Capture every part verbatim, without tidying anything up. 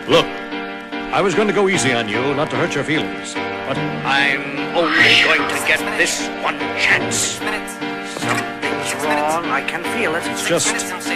Look, I was going to go easy on you, not to hurt your feelings, but I'm only going to get this one chance. Something's wrong, I can feel it. It's just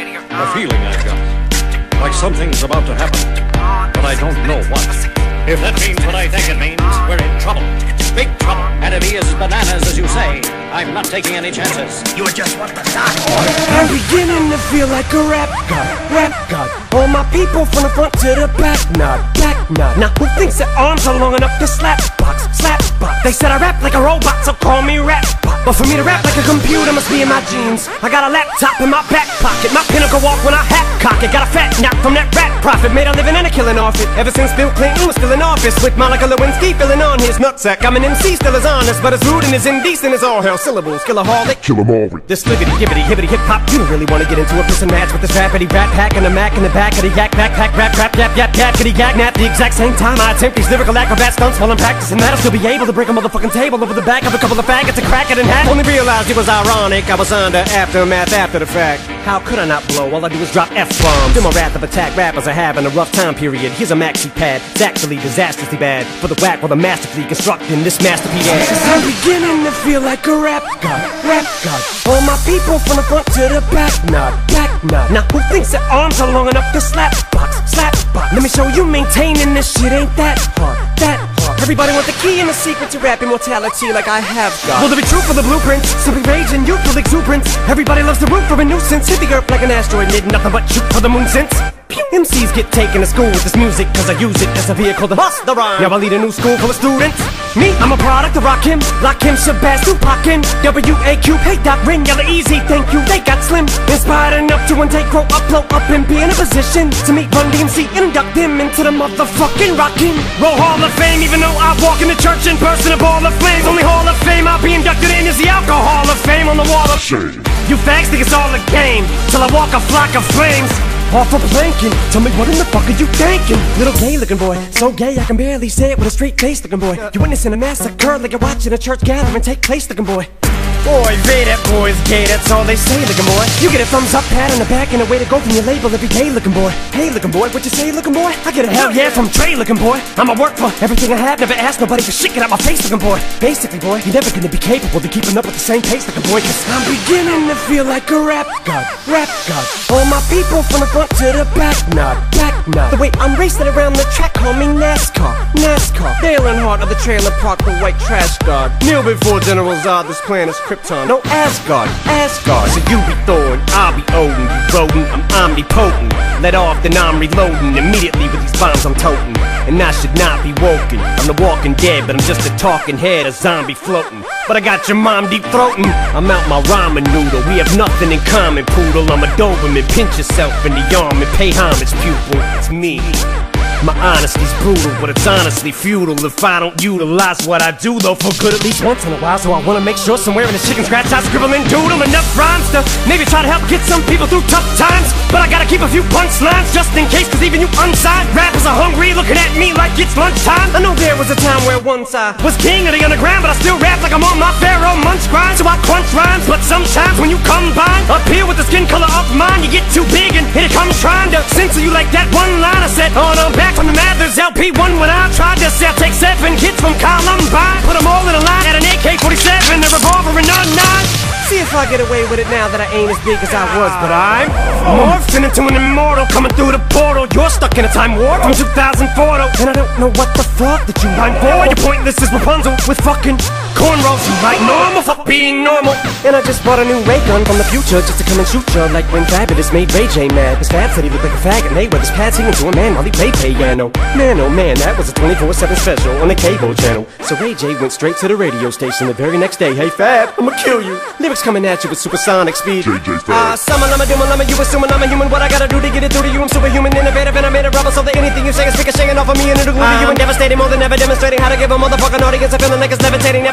a feeling I've got. Like something's about to happen, but I don't know what. If that means what I think it means, we're in trouble. Big trouble. And if he is as bananas as you say, I'm not taking any chances. You are just what the Dark Order. I'm beginning to feel like a rap god, rap god. All my people from the front to the back, nod, back nod. Now who thinks their arms are long enough to slap box, slap box? They said I rap like a robot, so call me rap bot. But for me to rap like a computer must be in my genes. I got a laptop in my back pocket, my pinnacle walk when I hat cock it. Got a fat knock from that rat profit, made a living and a killing off it. Ever since Bill Clinton was still in office, with Monica Lewinsky filling on his nutsack. I'm an M C, still as honest, but as rude and as indecent as all hell. Syllables, killaholic, kill 'em all. This sliggity, gibbity, hibbity, hip hop. You don't really wanna get into a piss and match with this rapidy rat pack and a mac in the back of the yak backpack, rap, rap, yap, yap, yap, kitty, yak, nap. The exact same time I attempt these lyrical acrobat stunts while I'm practicing that, I'll still be able to break a motherfucking table over the back of a couple of faggots and crack it in half. Only realized it was ironic, I was under aftermath after the fact. How could I not blow? All I do is drop F-bombs. Feel my wrath of attack, rappers are having a rough time period. Here's a maxi pad, it's actually disastrously bad. For the whack while I'm masterfully constructing this masterpiece. I'm beginning to feel like a rap god, rap god. All my people from the front to the back, nod, back nod. Now who thinks their arms are long enough to slap box, slap box? Let me show you maintaining this shit ain't that hard, that hard. Everybody want the key and the secret to rap immortality like I have got. Will there be truth for the blueprints? Simply rage and youthful exuberance. Everybody loves the root for a nuisance. Hit the earth like an asteroid, need nothing but shoot for the moon since. M Cs get taken to school with this music, cause I use it as a vehicle to bust the rhyme. Now I lead a new school full of students. Me, I'm a product of Rakim, Lakim, Shabazz, Tupac, and W A Q. Hey Doc, Ring, Yella Easy, thank you, they got slim. Inspired enough to one day grow up, blow up, and be in a position to meet Run D M C and induct them into the motherfucking Rockin' Roll Hall of Fame. Even though I walk in the church in person, a ball of flames. Only Hall of Fame I'll be inducted in is the Alcohol of Fame on the wall of shame. You fags think it's all a game, till I walk a flock of flames off a planking. Tell me what in the fuck are you thinking? Little gay looking boy, so gay I can barely say it with a straight face looking boy. You witnessing a massacre like you're watching a church gathering take place looking boy. Boy, they that boy's gay, that's all they say looking boy. You get a thumbs up, pat on the back, and a way to go from your label every day looking boy. Hey looking boy, what you say looking boy? I get a hell yeah from Trey looking boy. I'ma work for everything I have, never ask nobody for shit, get out my face looking boy. Basically boy, you're never gonna be capable of keeping up with the same pace looking boy, cause I'm beginning to feel like a rap god, rap god. All my people from the front to the back, nod, back nod. The way I'm racing around the track, call me NASCAR, NASCAR. Dale Earnhardt of the trailer park, the white trash god. Kneel before General Zod, this planet's Krypton. No Asgard, Asgard. So you be Thor and I'll be Odin. You rodent, I'm omnipotent. Let off, then I'm reloading. Immediately with these bombs I'm toting. And I should not be woken. I'm the walking dead, but I'm just a talking head, a zombie floating. But I got your mom deep throating. I'm out my ramen noodle. We have nothing in common, poodle. I'm a Doberman. Pinch yourself in the arm and pay homage, pupil. It's me. My honesty's brutal, but it's honestly futile if I don't utilize what I do, though, for good at least once in a while. So I wanna make sure somewhere in the chicken scratch I scribble and doodle enough rhymes to maybe try to help get some people through tough times. But I gotta keep a few punchlines just in case, cause even you unsigned rappers are hungry, looking at me like it's lunchtime. I know there was a time where once I was king of the underground, but I still rap like I'm on my Pharaoh Munch grind. So I crunch rhymes, but sometimes when you combine up here with the skin color of mine, you get too big and here it comes trying to censor you like that one line I said. Oh, no, back from the Mathers L P one when I tried to sell. Take seven kids from Columbine, put them all in a line at an A K forty-seven, a revolver and a nine. See if I get away with it now that I ain't as big as I was, but I'm morphing into an immortal coming through the portal. You're stuck in a time warp from two thousand four, and I don't know what the fuck that you mind for. You're pointless as Rapunzel with fucking cornrows. You like normal for being normal. And I just bought a new ray gun from the future just to come and shoot you, like when Fabulous made Ray J mad. His Fab said he looked like a faggot, and they with his pads singing to a man while he played piano. Man, oh man, that was a twenty-four seven special on the cable channel. So Ray J went straight to the radio station the very next day. Hey Fab, I'ma kill you. Lyrics coming at you with supersonic speed. J J Fab. Ah, uh, summer, lama, duma, lama, you assuming I'm a human. What I gotta do to get it through to you? I'm superhuman, innovative, and I made a rubber so that anything you say is ricocheting off of me and it'll glue to you and devastating more than ever, demonstrating how to give a motherfucking audience a feeling like it's levitating. Never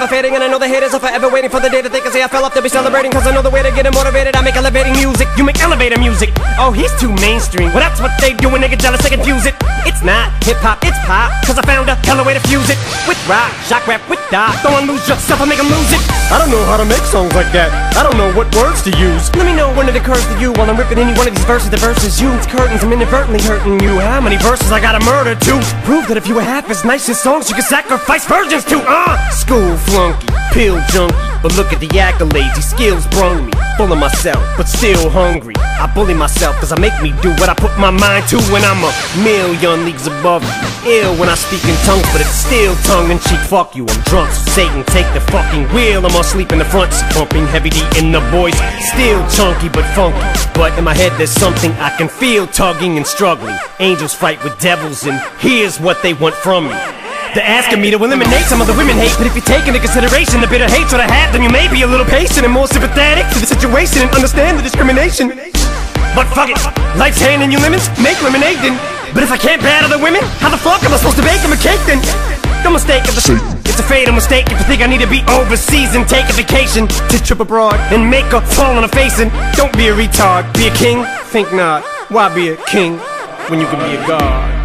never fading, and I know the haters are forever waiting for the day that they can say I fell off to be celebrating. Cause I know the way to get them motivated. I make elevating music, you make elevator music. Oh, he's too mainstream. Well, that's what they do when they get jealous, they confuse it. It's not hip-hop, it's pop. Cause I found a hella way to fuse it. With rock, shock rap, with dot. Don't wanna lose yourself, I make them lose it. I don't know how to make songs like that. I don't know what words to use. Let me know when it occurs to you while I'm ripping any one of these verses. The verses you, it's curtains, I'm inadvertently hurting you. How many verses I gotta murder to prove that if you were half as nice as songs you can sacrifice virgins to? Uh, school flunky, pill junkie, but look at the accolades, these skills brung me. Full of myself, but still hungry. I bully myself cause I make me do what I put my mind to. When I'm a million leagues above you. Ill when I speak in tongues, but it's still tongue-in-cheek. Fuck you, I'm drunk, so Satan take the fucking wheel. I'm asleep in the front seat, pumping heavy D in the voice. Still chunky but funky, but in my head there's something I can feel tugging and struggling. Angels fight with devils and here's what they want from me. They're asking me to eliminate some of the women hate. But if you take into consideration the bitter hatred I have, then you may be a little patient and more sympathetic to the situation and understand the discrimination. But fuck it, life's handing you lemons, make lemonade then. But if I can't battle the women, how the fuck am I supposed to bake them a cake then? No mistake if the it's a fatal mistake if you think I need to be overseas and take a vacation to trip abroad and make a fall on a face. And don't be a retard, be a king? Think not. Why be a king when you can be a god?